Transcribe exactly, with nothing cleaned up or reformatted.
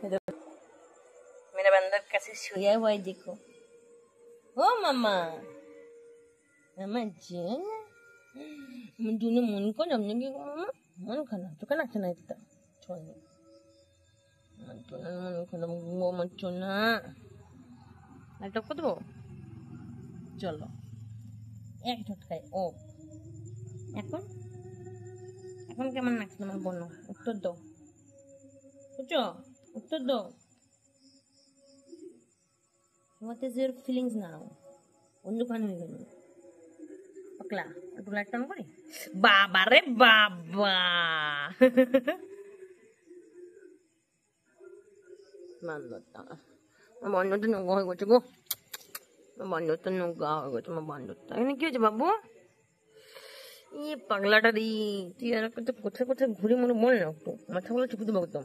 मेरा बंदर कैसे सोया हुआ है देखो। ओ मामा मामा जान तूने मन को जमने की मामा मन खाना तो खाना खाना इतना छोड़ने तो ना मन खाना वो मत छोड़ना लाइट ऑफ कर दो। चलो एक झटकाয় ও এখন এখন কেমন লাগছে তোমার বোন? উত্তর দাও বুঝছো? উত্তর দাও। What is your feelings now? বন্ধু কান হয়ে গেল পাকলা একটু লাইট অন করি। বাবা রে বাবা বান্ধবটা আমার বান্ধবটা নোংরা হয়ে গেছে গো। আমার বান্ধবটা নোংরা হয়ে গেছে আমার বান্ধবটা। এখানে কি হয়েছে বাবু? ই পাগলাটা রে তুই আর কোথায় কোথায় ঘুরে মনে বল না একটু মাথাগুলো চুপি দেবো একদম।